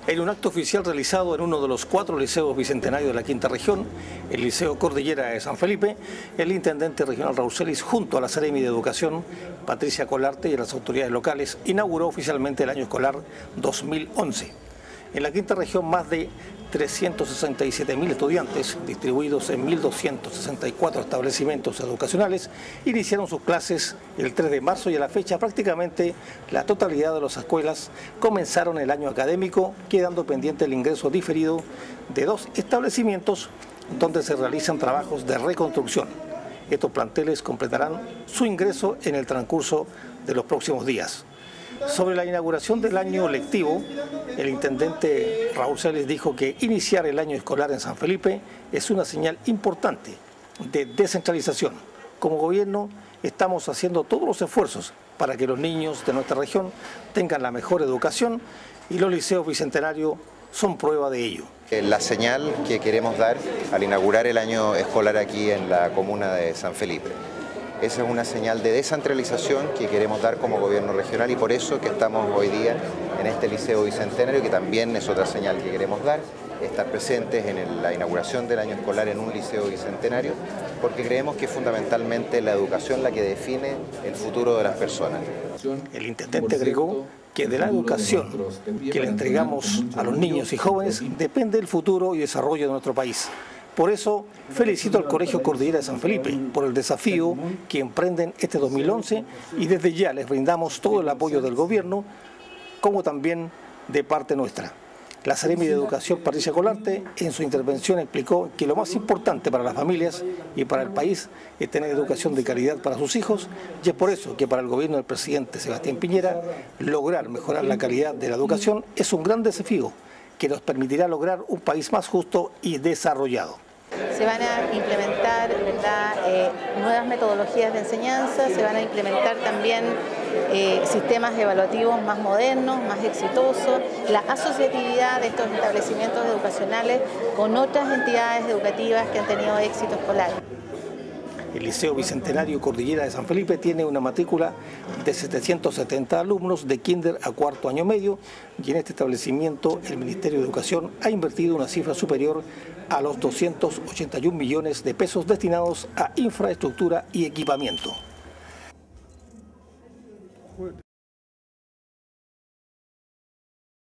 En un acto oficial realizado en uno de los 4 liceos bicentenarios de la Quinta Región, el Liceo Cordillera de San Felipe, el intendente regional Raúl Celis, junto a la Seremi de Educación, Patricia Colarte, y a las autoridades locales, inauguró oficialmente el año escolar 2011. En la Quinta Región, más de 367.000 estudiantes, distribuidos en 1.264 establecimientos educacionales, iniciaron sus clases el 3 de marzo y a la fecha prácticamente la totalidad de las escuelas comenzaron el año académico, quedando pendiente el ingreso diferido de 2 establecimientos donde se realizan trabajos de reconstrucción. Estos planteles completarán su ingreso en el transcurso de los próximos días. Sobre la inauguración del año lectivo, el intendente Raúl Celis dijo que iniciar el año escolar en San Felipe es una señal importante de descentralización. Como gobierno estamos haciendo todos los esfuerzos para que los niños de nuestra región tengan la mejor educación y los liceos bicentenarios son prueba de ello. La señal que queremos dar al inaugurar el año escolar aquí en la comuna de San Felipe. Esa es una señal de descentralización que queremos dar como gobierno regional y por eso que estamos hoy día en este liceo bicentenario, que también es otra señal que queremos dar, estar presentes en la inauguración del año escolar en un liceo bicentenario, porque creemos que es fundamentalmente la educación la que define el futuro de las personas. El intendente agregó que de la educación que le entregamos a los niños y jóvenes depende el futuro y desarrollo de nuestro país. Por eso felicito al Colegio Cordillera de San Felipe por el desafío que emprenden este 2011 y desde ya les brindamos todo el apoyo del gobierno como también de parte nuestra. La Seremi de Educación, Patricia Colarte, en su intervención explicó que lo más importante para las familias y para el país es tener educación de calidad para sus hijos y es por eso que para el gobierno del presidente Sebastián Piñera lograr mejorar la calidad de la educación es un gran desafío que nos permitirá lograr un país más justo y desarrollado. Se van a implementar, ¿verdad?, nuevas metodologías de enseñanza, se van a implementar también sistemas evaluativos más modernos, más exitosos, la asociatividad de estos establecimientos educacionales con otras entidades educativas que han tenido éxito escolar. El Liceo Bicentenario Cordillera de San Felipe tiene una matrícula de 770 alumnos de kinder a 4º año medio y en este establecimiento el Ministerio de Educación ha invertido una cifra superior a los 281 millones de pesos destinados a infraestructura y equipamiento.